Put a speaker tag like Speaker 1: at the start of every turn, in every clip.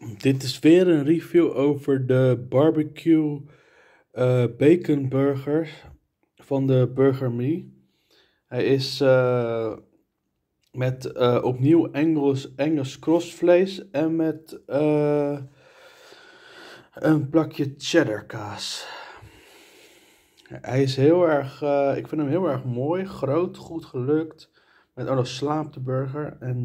Speaker 1: Dit is weer een review over de barbecue bacon burger van de Burger Me. Hij is met opnieuw Engels crossvlees en met een plakje cheddar kaas. Hij is heel erg, ik vind hem heel erg mooi, groot, goed gelukt. Met ook nog slaap op de burger. En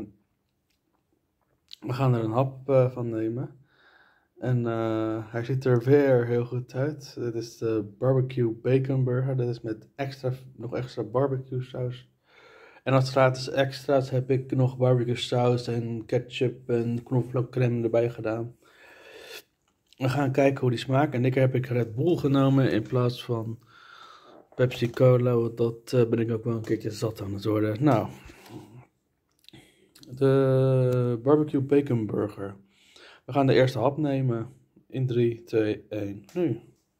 Speaker 1: we gaan er een hap van nemen. En hij ziet er weer heel goed uit. Dit is de barbecue bacon burger. Dat is met nog extra barbecue saus. En als gratis extra's heb ik nog barbecue saus en ketchup en knoflookcrème erbij gedaan. We gaan kijken hoe die smaakt. En heb ik Red Bull genomen in plaats van Pepsi Cola. Want dat ben ik ook wel een keertje zat aan het worden. Nou, de barbecue bacon burger. We gaan de eerste hap nemen. In 3, 2, 1, nu.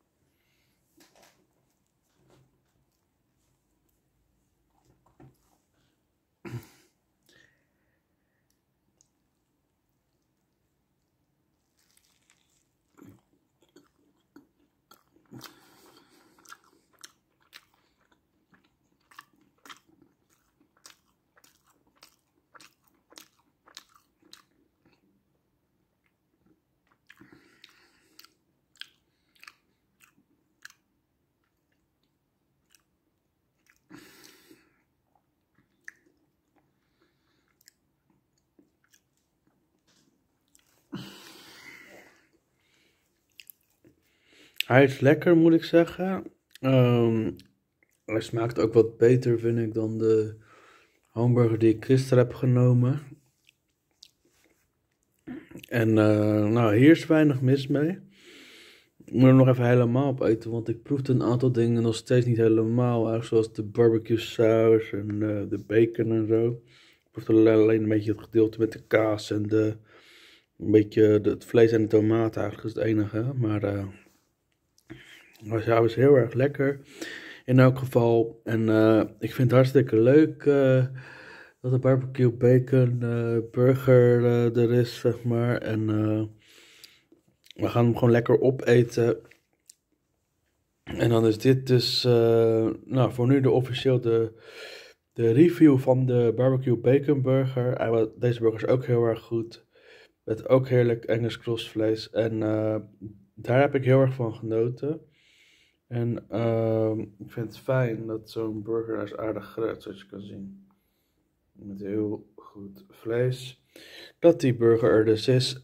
Speaker 1: Hij is lekker, moet ik zeggen. Hij smaakt ook wat beter, vind ik, dan de hamburger die ik gisteren heb genomen. En nou, hier is weinig mis mee. Ik moet er nog even helemaal op eten, want ik proefde een aantal dingen nog steeds niet helemaal. Eigenlijk zoals de barbecue saus en de bacon en zo. Ik proefde alleen een beetje het gedeelte met de kaas en een beetje het vlees en de tomaat eigenlijk is het enige. Maar hij was heel erg lekker in elk geval. En ik vind het hartstikke leuk dat de barbecue bacon burger er is, zeg maar. En we gaan hem gewoon lekker opeten. En dan is dit dus, nou, voor nu de review van de barbecue bacon burger. Deze burger is ook heel erg goed. Met ook heerlijk Engels crossvlees. En daar heb ik heel erg van genoten. En ik vind het fijn dat zo'n burger is aardig groot, zoals je kan zien. Met heel goed vlees. Dat die burger er dus is.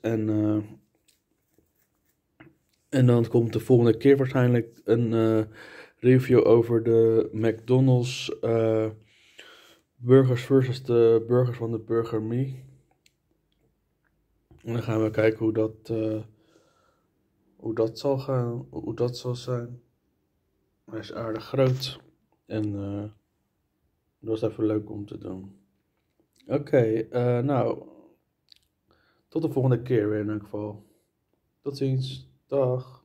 Speaker 1: En dan komt de volgende keer waarschijnlijk een review over de McDonald's burgers versus de burgers van de Burger Me. En dan gaan we kijken hoe dat zal gaan, hoe dat zal zijn. Hij is aardig groot. En dat was even leuk om te doen. Oké, nou, tot de volgende keer weer in ieder geval. Tot ziens. Dag.